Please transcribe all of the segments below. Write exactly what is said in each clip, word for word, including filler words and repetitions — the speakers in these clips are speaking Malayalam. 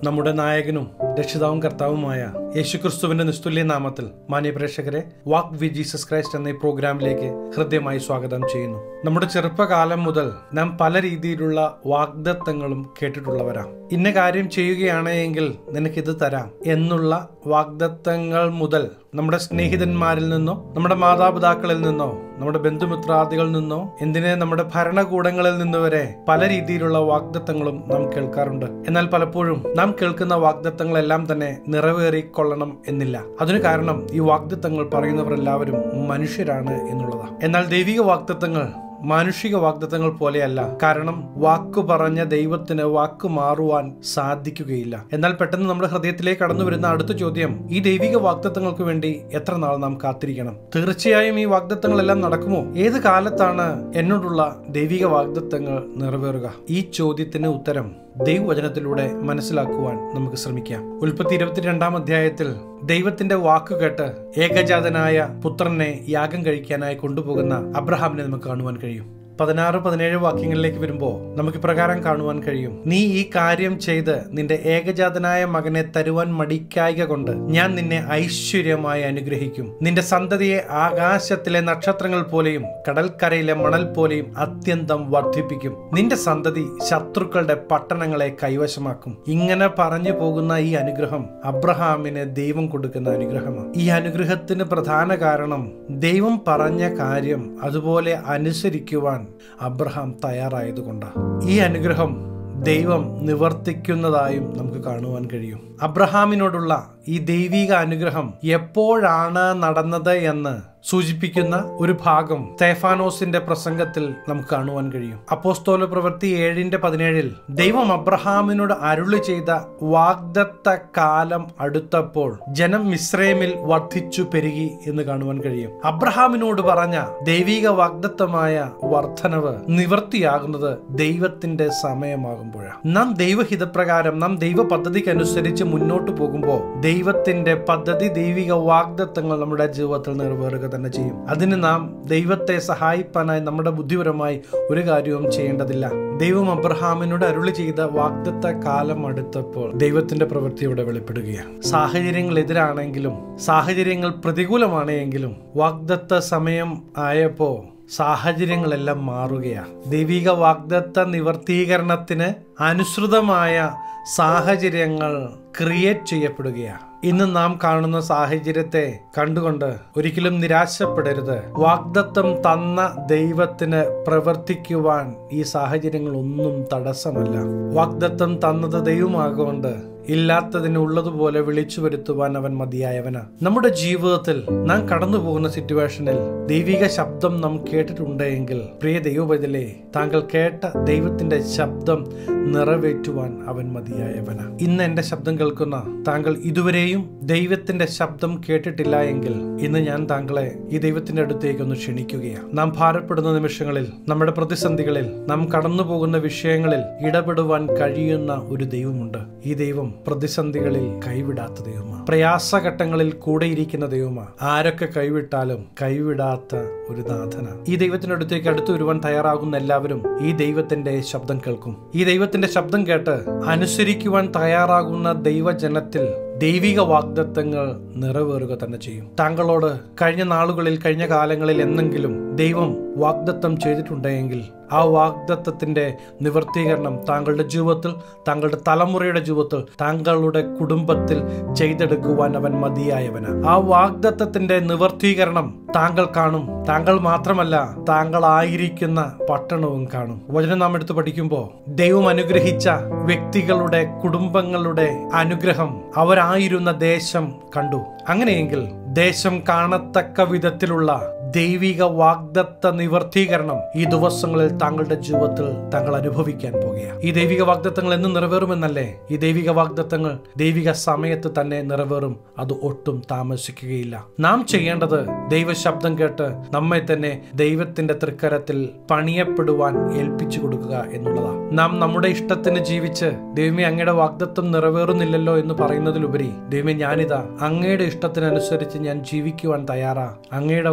നമ്മുടെ നായകനും രക്ഷിതാവും കർത്താവുമായ യേശുക്രിസ്തുവിന്റെ നിസ്തുല്യ നാമത്തിൽ മാന്യ പ്രേക്ഷകരെ വാക്ക് വിത്ത് ജീസസ് ക്രൈസ്റ്റ് എന്ന ഈ പ്രോഗ്രാമിലേക്ക് ഹൃദ്യമായി സ്വാഗതം ചെയ്യുന്നു. നമ്മുടെ ചെറുപ്പകാലം മുതൽ നാം പല രീതിയിലുള്ള വാഗ്ദത്തങ്ങളും കേട്ടിട്ടുള്ളവരാണ്. ഇന്ന കാര്യം ചെയ്യുകയാണെങ്കിൽ നിനക്കിത് തരാം എന്നുള്ള വാഗ്ദത്തങ്ങൾ മുതൽ നമ്മുടെ സ്നേഹിതന്മാരിൽ നിന്നോ നമ്മുടെ മാതാപിതാക്കളിൽ നിന്നോ നമ്മുടെ ബന്ധുമിത്രാദികളിൽ നിന്നോ എന്തിനെ നമ്മുടെ ഭരണകൂടങ്ങളിൽ നിന്ന് വരെ പല രീതിയിലുള്ള വാഗ്ദത്തങ്ങളും നാം കേൾക്കാറുണ്ട്. എന്നാൽ പലപ്പോഴും നാം കേൾക്കുന്ന വാഗ്ദത്തങ്ങളെല്ലാം തന്നെ നിറവേറിക്കൊള്ളണം എന്നില്ല. അതിന് കാരണം ഈ വാഗ്ദത്തങ്ങൾ പറയുന്നവർ എല്ലാവരും മനുഷ്യരാണ് എന്നുള്ളതാണ്. എന്നാൽ ദൈവിക വാഗ്ദത്തങ്ങൾ മാനുഷിക വാഗ്ദത്തങ്ങൾ പോലെയല്ല. കാരണം വാക്കു പറഞ്ഞ ദൈവത്തിന് വാക്കു മാറുവാൻ സാധിക്കുകയില്ല. എന്നാൽ പെട്ടെന്ന് നമ്മുടെ ഹൃദയത്തിലേക്ക് കടന്നു വരുന്ന അടുത്ത ചോദ്യം, ഈ ദൈവിക വാഗ്ദത്തങ്ങൾക്ക് വേണ്ടി എത്ര നാൾ നാം കാത്തിരിക്കണം? തീർച്ചയായും ഈ വാഗ്ദത്തങ്ങളെല്ലാം നടക്കുമോ? ഏത് കാലത്താണ് എന്നോടുള്ള ദൈവിക വാഗ്ദത്തങ്ങൾ നിറവേറുക? ഈ ചോദ്യത്തിന് ഉത്തരം ദൈവവചനത്തിലൂടെ മനസ്സിലാക്കുവാൻ നമുക്ക് ശ്രമിക്കാം. ഉൽപ്പത്തി ഇരുപത്തിരണ്ടാം അധ്യായത്തിൽ ദൈവത്തിന്റെ വാക്ക് കേട്ട് ഏകജാതനായ പുത്രനെ യാഗം കഴിക്കാനായി കൊണ്ടുപോകുന്ന അബ്രഹാമിനെ നമുക്ക് കാണുവാൻ കഴിയും. പതിനാറ് പതിനേഴ് വാക്യങ്ങളിലേക്ക് വരുമ്പോൾ നമുക്ക് പ്രകാരം കാണുവാൻ കഴിയും. നീ ഈ കാര്യം ചെയ്ത് നിന്റെ ഏകജാതനായ മകനെ തരുവാൻ മടിക്കായ്ക കൊണ്ട് ഞാൻ നിന്നെ ഐശ്വര്യമായി അനുഗ്രഹിക്കും. നിന്റെ സന്തതിയെ ആകാശത്തിലെ നക്ഷത്രങ്ങൾ പോലെയും കടൽക്കരയിലെ മണൽ പോലെയും അത്യന്തം വർദ്ധിപ്പിക്കും. നിന്റെ സന്തതി ശത്രുക്കളുടെ പട്ടണങ്ങളെ കൈവശമാക്കും. ഇങ്ങനെ പറഞ്ഞു പോകുന്ന ഈ അനുഗ്രഹം അബ്രഹാമിന് ദൈവം കൊടുക്കുന്ന അനുഗ്രഹമാണ്. ഈ അനുഗ്രഹത്തിന് പ്രധാന കാരണം ദൈവം പറഞ്ഞ കാര്യം അതുപോലെ അനുസരിക്കുവാൻ അബ്രഹാം തയ്യാറായതുകൊണ്ടാണ്. ഈ അനുഗ്രഹം ദൈവം നിവർത്തിക്കുന്നതായും നമുക്ക് കാണുവാൻ കഴിയും. അബ്രഹാമിനോടുള്ള ഈ ദൈവിക അനുഗ്രഹം എപ്പോഴാണ് നടന്നത് എന്ന് സൂചിപ്പിക്കുന്ന ഒരു ഭാഗം സ്തെഫാനോസിന്റെ പ്രസംഗത്തിൽ നമുക്ക് കാണുവാൻ കഴിയും. അപ്പോസ്തല പ്രവൃത്തി ഏഴിന്റെ പതിനേഴിൽ ദൈവം അബ്രഹാമിനോട് അരുളി ചെയ്ത വാഗ്ദത്ത കാലം അടുത്തപ്പോൾ ജനം മിസ്രൈമിൽ വർദ്ധിച്ചു പെരുകി എന്ന് കാണുവാൻ കഴിയും. അബ്രഹാമിനോട് പറഞ്ഞ ദൈവിക വാഗ്ദത്തമായ വർധനവ് നിവൃത്തിയാകുന്നത് ദൈവത്തിന്റെ സമയമാകുമ്പോഴാണ്. നാം ദൈവഹിതപ്രകാരം നാം ദൈവ പദ്ധതിക്ക് അനുസരിച്ച് മുന്നോട്ട് പോകുമ്പോൾ ദൈവത്തിന്റെ പദ്ധതി ദൈവിക വാഗ്ദത്തങ്ങൾ നമ്മുടെ ജീവിതത്തിൽ നിറവേറുക തന്നെ ചെയ്യും. അതിന് നാം ദൈവത്തെ സഹായിപ്പാനായി നമ്മുടെ ബുദ്ധിപരമായി ഒരു കാര്യവും ചെയ്യേണ്ടതില്ല. ദൈവം അബ്രഹാമിനോട് അരുളി ചെയ്ത വാഗ്ദത്ത കാലം അടുത്തപ്പോൾ ദൈവത്തിന്റെ പ്രവൃത്തി ഇവിടെ വെളിപ്പെടുകയാണ്. സാഹചര്യങ്ങൾ എതിരാണെങ്കിലും സാഹചര്യങ്ങൾ പ്രതികൂലമാണെങ്കിലും വാഗ്ദത്ത സമയം ആയപ്പോ സാഹചര്യങ്ങളെല്ലാം മാറുകയാണ്. ദൈവിക വാഗ്ദത്ത നിവർത്തീകരണത്തിന് അനുസൃതമായ സാഹചര്യങ്ങൾ ക്രിയേറ്റ് ചെയ്യപ്പെടുകയാണ്. ഇന്ന് നാം കാണുന്ന സാഹചര്യത്തെ കണ്ടുകൊണ്ട് ഒരിക്കലും നിരാശപ്പെടരുത്. വാഗ്ദത്തം തന്ന ദൈവത്തിന് പ്രവർത്തിക്കുവാൻ ഈ സാഹചര്യങ്ങളൊന്നും തടസ്സമല്ല. വാഗ്ദത്തം തന്നത് ദൈവമാകൊണ്ട് ഇല്ലാത്തതിന് ഉള്ളതുപോലെ വിളിച്ചു വരുത്തുവാൻ അവൻ മതിയായവനാ. നമ്മുടെ ജീവിതത്തിൽ നാം കടന്നു പോകുന്ന സിറ്റുവേഷനിൽ ദൈവിക ശബ്ദം നാം കേട്ടിട്ടുണ്ടെങ്കിൽ പ്രിയ ദൈവപൈതലേ, താങ്കൾ കേട്ട ദൈവത്തിന്റെ ശബ്ദം നിറവേറ്റുവാൻ അവൻ മതിയായവനാ. ഇന്ന് എന്റെ ശബ്ദം കേൾക്കുന്ന താങ്കൾ ഇതുവരെയും ദൈവത്തിന്റെ ശബ്ദം കേട്ടിട്ടില്ല എങ്കിൽ ഇന്ന് ഞാൻ താങ്കളെ ഈ ദൈവത്തിന്റെ അടുത്തേക്ക് ഒന്ന് ക്ഷണിക്കുകയാണ്. നാം ഭാരപ്പെടുന്ന നിമിഷങ്ങളിൽ, നമ്മുടെ പ്രതിസന്ധികളിൽ, നാം കടന്നു പോകുന്ന വിഷയങ്ങളിൽ ഇടപെടുവാൻ കഴിയുന്ന ഒരു ദൈവമുണ്ട്. ഈ ദൈവം പ്രതിസന്ധികളിൽ കൈവിടാത്ത ദൈവമാണ്. പ്രയാസഘട്ടങ്ങളിൽ കൂടെയിരിക്കുന്ന ദൈവമാണ്. ആരൊക്കെ കൈവിട്ടാലും കൈവിടാത്ത ഒരു നാഥനാണ്. ഈ ദൈവത്തിന്റെ അടുത്തേക്ക് അടുത്തു വരുവാൻ തയ്യാറാകുന്ന എല്ലാവരും ഈ ദൈവത്തിന്റെ ശബ്ദം കേൾക്കും. ഈ ദൈവത്തിന്റെ ശബ്ദം കേട്ട് അനുസരിക്കുവാൻ തയ്യാറാകുന്ന ദൈവജനത്തിൽ ദൈവിക വാഗ്ദത്തങ്ങൾ നിറവേറുക തന്നെ ചെയ്യും. താങ്കളോട് കഴിഞ്ഞ നാളുകളിൽ കഴിഞ്ഞ കാലങ്ങളിൽ എന്നെങ്കിലും ദൈവം വാഗ്ദത്തം ചെയ്തിട്ടുണ്ടെങ്കിൽ ആ വാഗ്ദത്തത്തിന്റെ നിവർത്തീകരണം താങ്കളുടെ ജീവിതത്തിൽ, താങ്കളുടെ തലമുറയുടെ ജീവിതത്തിൽ, താങ്കളുടെ കുടുംബത്തിൽ ചെയ്തെടുക്കുവാൻ അവൻ മതിയായവനാണ്. ആ വാഗ്ദത്തത്തിന്റെ നിവർത്തീകരണം താങ്കൾ കാണും. താങ്കൾ മാത്രമല്ല, താങ്കളായിരിക്കുന്ന പട്ടണവും കാണും. വചനം നാം എടുത്ത് പഠിക്കുമ്പോൾ ദൈവം അനുഗ്രഹിച്ച വ്യക്തികളുടെ കുടുംബങ്ങളുടെ അനുഗ്രഹം അവരായിരുന്ന ദേശം കണ്ടു. അങ്ങനെയെങ്കിൽ ദേശം കാണത്തക്ക വിധത്തിലുള്ള ദൈവിക വാഗ്ദത്ത നിവർത്തീകരണം ഈ ദിവസങ്ങളിൽ താങ്കളുടെ ജീവിതത്തിൽ താങ്കൾ അനുഭവിക്കാൻ പോകുകയാണ്. ഈ ദൈവിക വാഗ്ദത്തങ്ങൾ എന്ന് നിറവേറുമെന്നല്ലേ? ഈ ദൈവിക വാഗ്ദത്തങ്ങൾ ദൈവിക സമയത്ത് തന്നെ നിറവേറും. അത് ഒട്ടും താമസിക്കുകയില്ല. നാം ചെയ്യേണ്ടത് ദൈവശബ്ദം കേട്ട് നമ്മെ തന്നെ ദൈവത്തിന്റെ തൃക്കരത്തിൽ പണിയപ്പെടുവാൻ ഏൽപ്പിച്ചു കൊടുക്കുക എന്നുള്ളതാണ്. നാം നമ്മുടെ ഇഷ്ടത്തിന് ജീവിച്ച് ദൈവമേ അങ്ങയുടെ വാഗ്ദത്തം നിറവേറുന്നില്ലല്ലോ എന്ന് പറയുന്നതിലുപരി ദൈവമേ ഞാനിതാ അങ്ങയുടെ ഇഷ്ടത്തിനനുസരിച്ച് ഞാൻ ജീവിക്കുവാൻ തയ്യാറാ, അങ്ങയുടെ വാഗ്ദത്തം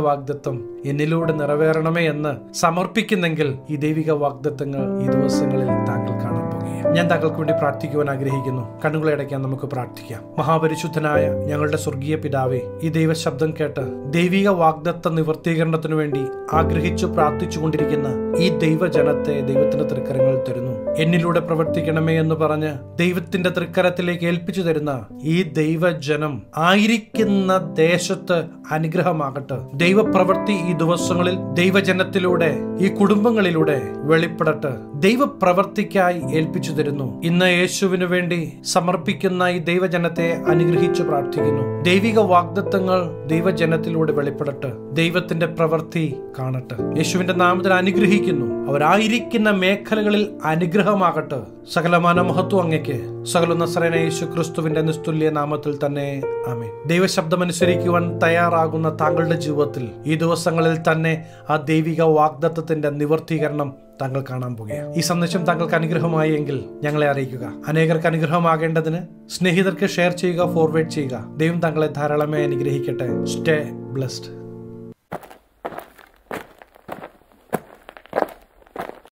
വാഗ്ദത്തം എന്നിലൂടെ നിറവേറണമേ എന്ന് സമർപ്പിക്കുന്നെങ്കിൽ ഈ ദൈവിക വാഗ്ദത്തങ്ങൾ ഈ ദിവസങ്ങളിൽ താങ്കൾ കാണാൻ പോകുകയാണ്. ഞാൻ താങ്കൾക്ക് വേണ്ടി പ്രാർത്ഥിക്കുവാൻ ആഗ്രഹിക്കുന്നു. കണ്ണുകളെ അടയ്ക്കാൻ നമുക്ക് പ്രാർത്ഥിക്കാം. മഹാപരിശുദ്ധനായ ഞങ്ങളുടെ സ്വർഗീയ പിതാവേ, ഈ ദൈവശബ്ദം കേട്ട് ദൈവിക വാഗ്ദത്ത നിവർത്തീകരണത്തിനു വേണ്ടി ആഗ്രഹിച്ചു പ്രാർത്ഥിച്ചു കൊണ്ടിരിക്കുന്ന ഈ ദൈവജനത്തെ ദൈവത്തിന്റെ തൃക്കരങ്ങളിൽ തരുന്നു. എന്നിലൂടെ പ്രവർത്തിക്കണമേ എന്ന് പറഞ്ഞ് ദൈവത്തിന്റെ തൃക്കരത്തിലേക്ക് ഏൽപ്പിച്ചു തരുന്ന ഈ ദൈവജനം ആയിരിക്കുന്ന ദേശത്ത് അനുഗ്രഹമാകട്ടെ. ദൈവപ്രവൃത്തി ഈ ദിവസങ്ങളിൽ ദൈവജനത്തിലൂടെ ഈ കുടുംബങ്ങളിലൂടെ വെളിപ്പെടട്ടെ. ദൈവപ്രവൃത്തിക്കായി ഏൽപ്പിച്ചു തരുന്നു. ഇന്ന് യേശുവിനു വേണ്ടി സമർപ്പിക്കുന്ന ഈ ദൈവജനത്തെ അനുഗ്രഹിച്ചു പ്രാർത്ഥിക്കുന്നു. ദൈവിക വാഗ്ദത്തങ്ങൾ ദൈവജനത്തിലൂടെ വെളിപ്പെടട്ടെ. ദൈവത്തിന്റെ പ്രവൃത്തി കാണട്ടെ. യേശുവിന്റെ നാമത്തിൽ അനുഗ്രഹിക്കുന്നു. അവരായിരിക്കുന്ന മേഖലകളിൽ അനുഗ്രഹമാകട്ടെ. സകലമാന മഹത്വം അങ്ങയ്ക്ക്. സകല നസറേനായ യേശു ക്രിസ്തുവിന്റെ നിസ്തുല്യ നാമത്തിൽ തന്നെ ആമേൻ. ദൈവശബ്ദമനുസരിക്കുവാൻ തയ്യാറാകുന്ന താങ്കളുടെ ജീവിതത്തിൽ ഈ ദിവസങ്ങളിൽ തന്നെ ആ ദൈവിക വാഗ്ദത്തത്തിന്റെ നിവർത്തീകരണം താങ്കൾ കാണാൻ പോകുകയാണ്. ഈ സന്ദേശം താങ്കൾക്ക് അനുഗ്രഹമായി എങ്കിൽ ഞങ്ങളെ അറിയിക്കുക. അനേകർക്ക് അനുഗ്രഹമാകേണ്ടതിന് സ്നേഹിതർക്ക് ഷെയർ ചെയ്യുക, ഫോർവേഡ് ചെയ്യുക. ദൈവം താങ്കളെ ധാരാളമായി അനുഗ്രഹിക്കട്ടെ. Stay blessed.